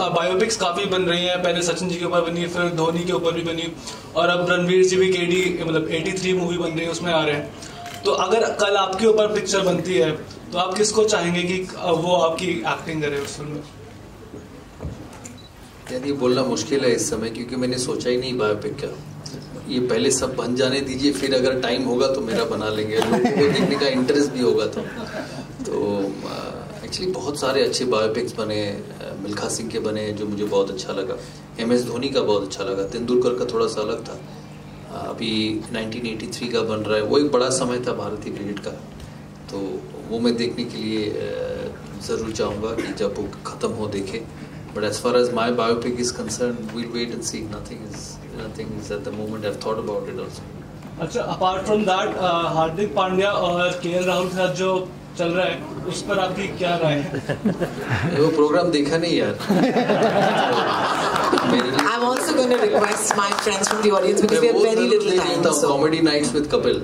Biopics काफी बन रही हैं, पहले सचिन जी के ऊपर बनी, फिर धोनी के ऊपर भी बनी, और अब रणवीर जी भी केडी मतलब 83 मूवी बन रही है, उसमें आ रहे हैं। तो अगर कल आपके ऊपर पिक्चर बनती है तो आप किसको चाहेंगे कि वो आपकी एक्टिंग करे उस फिल्म में? यार ये बोलना मुश्किल है इस समय, क्योंकि मैंने सोचा ही नहीं बायोपिक का। ये पहले सब बन जाने दीजिए, फिर अगर टाइम होगा तो मेरा बना लेंगे, लोगों को देखने का इंटरेस्ट भी होगा। तो एक्चुअली बहुत सारे अच्छे बायोपिक्स बने, मिल्खा सिंह के बने जो मुझे बहुत अच्छा लगा, MS धोनी का बहुत अच्छा लगा, तेंदुलकर का थोड़ा सा अलग था, अभी 1983 का बन रहा है, वो एक बड़ा समय था भारतीय क्रिकेट का, तो वो मैं देखने के लिए ज़रूर चाहूँगा कि जब वो ख़त्म हो देखे। But as far as my biopic is concerned, we'll wait and see. Nothing is at the moment. I've thought about it also. अच्छा, apart from that, Hardik Pandya और KL राहुल के साथ जो चल रहा है उस पर आपकी क्या राय है? वो प्रोग्राम देखा नहीं यार। I'm also going to request my friends from the audience because we have very little time. So comedy nights with Kapil.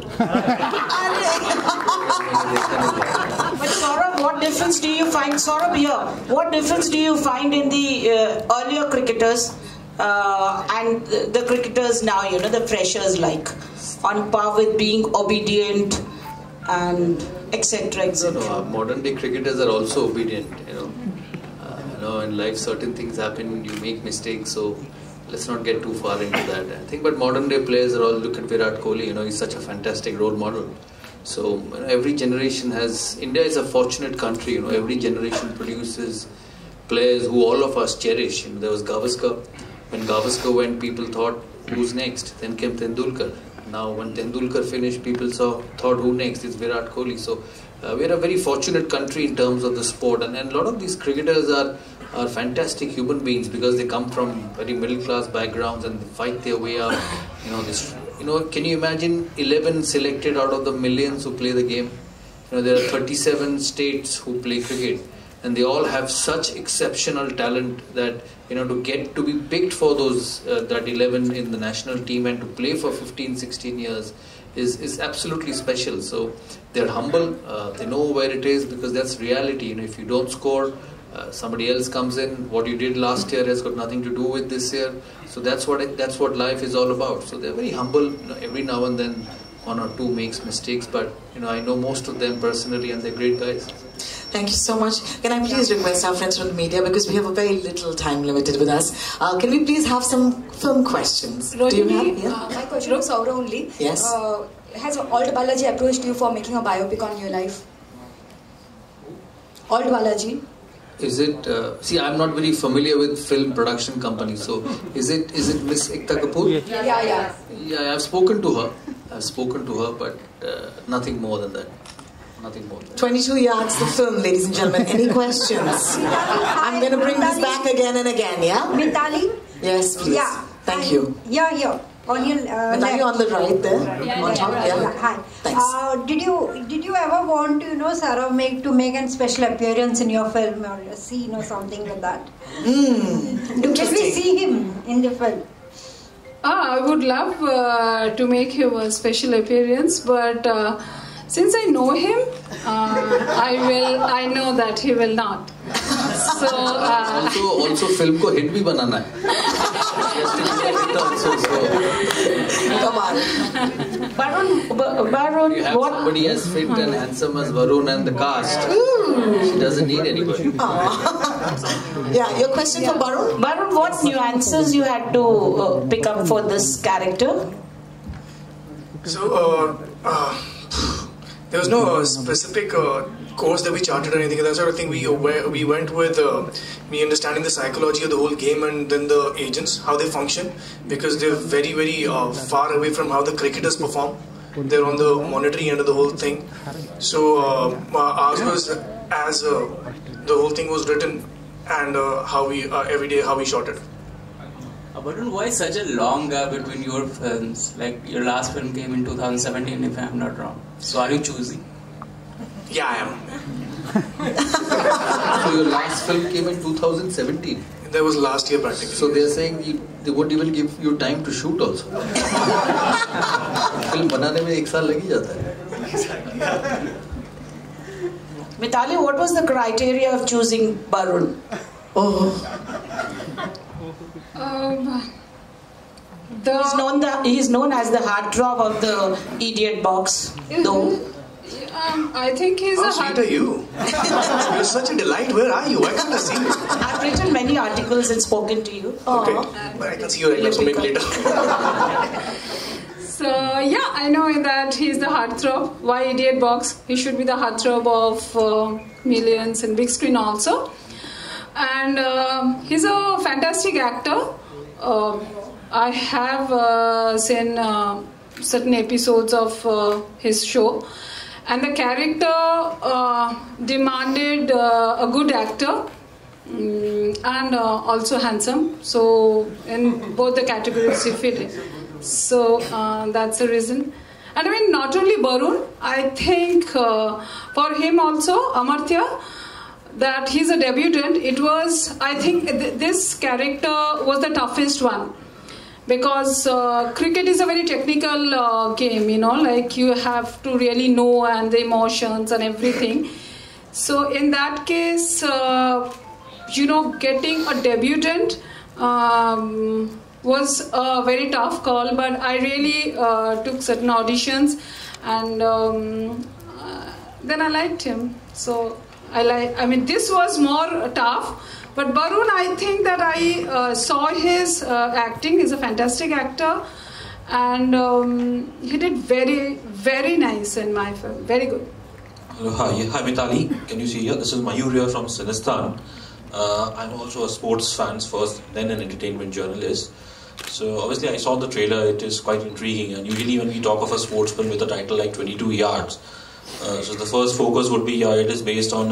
But Sourav, what difference do you find? Sourav here. What difference do you find in the earlier cricketers and the cricketers now? You know, the freshers, like on par with being obedient and etc. etc. No, modern day cricketers are also obedient. In life certain things happen, you make mistakes. So let's not get too far into that. I think, but modern day players are all, look at Virat Kohli. He's such a fantastic role model. So every generation has. India is a fortunate country. Every generation produces players who all of us cherish. There was Gavaskar. When Gavaskar went, people thought, who's next? Then came Tendulkar. Now when Tendulkar finished, people thought, who next? It's Virat Kohli. So we're a very fortunate country in terms of the sport, and a lot of these cricketers are fantastic human beings because they come from very middle class backgrounds and they fight their way up. Can you imagine 11 selected out of the millions who play the game? There are 37 states who play cricket, and they all have such exceptional talent that to get to be picked for those that 11 in the national team and to play for 15-16 years is absolutely special. So they're humble, they know where it is because that's reality. If you don't score, somebody else comes in. What you did last year has got nothing to do with this year. So that's what life is all about. So they're very humble. Every now and then one or two makes mistakes, but I know most of them personally and they're great guys. Thank you so much. Can I please request our friends from the media, because we have a very little time limited with us, can we please have some film questions? Rohini, do you have? Yeah? My question is Sourav only. Yes. Has AltBalaji approached you for making a biopic on your life? AltBalaji. Is it? See, I'm not very familiar with film production companies. So, is it Miss Ekta Kapoor? Yeah. Yeah, I've spoken to her. But nothing more than that. Nothing more. 22 yards the film, ladies and gentlemen. Any questions? I'm going to bring this back again and again. Yeah. Mitali. Yes, please. Yeah. Thank you. Yeah, here. On your Mitali on the right there. On top. Yeah. Hi. Thanks. Did you ever want to Sourav make a special appearance in your film or a scene or something like that? Can we see him in the film? I would love to make him a special appearance, but since I know him, I know that he will not. So also film ko hit bhi banana hai. Come on. Varun, you have somebody as fit and handsome as Varun and the cast. She doesn't need anybody. Yeah, your question for Varun. Varun, what nuances you had to pick up for this character? So, there was no specific course that we charted or anything. That's what I think we went with me understanding the psychology of the whole game and then the agents, how they function, because they're very, very far away from how the cricketers perform. They're on the monetary end of the whole thing. So ours was as the whole thing was written and how we every day how we shot it. But why such a long gap between your films? Like your last film came in 2017, if I'm not wrong. So are you choosy? Yeah, I am. So your last film came in 2017? That was last year practically. So they're saying they won't even give you time to shoot also. Film banane mein 1 saal lag hi jata hai. Mitali, what was the criteria of choosing Varun? Oh. He's known as the heartthrob of the idiot box, though. I think he's How sweet are you? You're such a delight. Where are you? Why can't I see you? I've written many articles and spoken to you. Okay, but I can see your records maybe later. So yeah, I know that he's the heartthrob. Why idiot box? He should be the heartthrob of millions and big screen also. And he's a fantastic actor. I have seen certain episodes of his show, and the character demanded a good actor and also handsome. So in both the categories he fit in. So that's the reason. And I mean, not only Barun, I think for him also, Amartya, that he's a debutant. It was, I think this character was the toughest one. Because cricket is a very technical game, you know, like you have to really know and the emotions and everything. So in that case, you know, getting a debutant was a very tough call, but I really took certain auditions, and then I liked him. So I mean, this was more tough. But Barun, I think that I saw his acting. He's a fantastic actor, and he did very, very nice in my film. Very good. Hi, Mitali. Can you see here? This is Mayur here from Sinistan. I'm also a sports fan first, then an entertainment journalist. So obviously I saw the trailer. It is quite intriguing. And usually when we talk of a sports film with a title like 22 Yards, so the first focus would be it is based on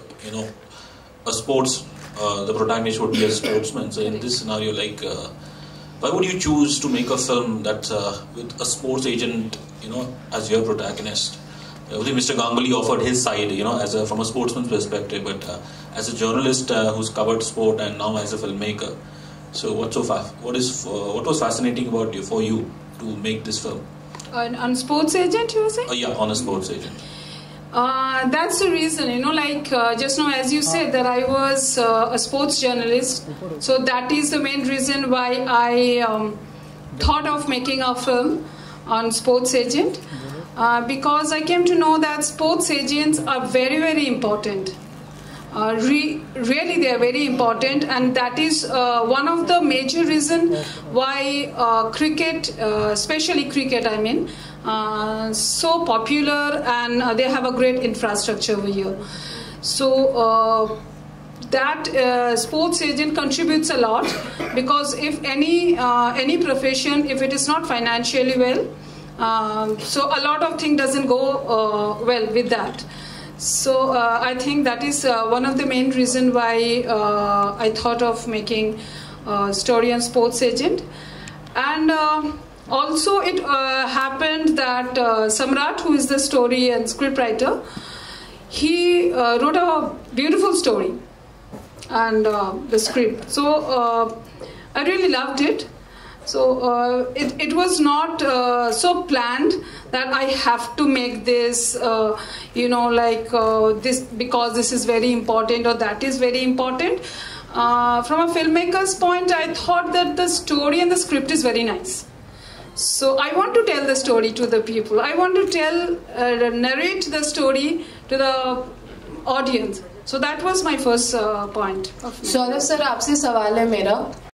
a sports. The protagonist would be a sportsman. So in this scenario, like, why would you choose to make a film that with a sports agent, as your protagonist? Mr. Ganguly offered his side, from a sportsman's perspective, but as a journalist who's covered sport and now as a filmmaker. So what was fascinating about for you to make this film? On sports agent, you were saying? Yeah, on a sports agent. That's the reason, just now as you said that I was a sports journalist, so that is the main reason why I thought of making a film on sports agent, because I came to know that sports agents are very, very important. Really they are very important, and that is one of the major reasons why cricket, especially cricket, I mean, so popular, and they have a great infrastructure over here. So that sports agent contributes a lot, because if any profession, if it is not financially well, so a lot of things doesn't go well with that. So I think that is one of the main reasons why I thought of making a story on sports agent. And also it happened that Samrat, who is the story and scriptwriter, he wrote a beautiful story and the script. So I really loved it. So it was not so planned that I have to make this, this because this is very important or that is very important. From a filmmaker's point, I thought that the story and the script is very nice. So I want to tell the story to the people. I want to narrate the story to the audience. So that was my first point. Sourav sir, आपसे सवाल है मेरा.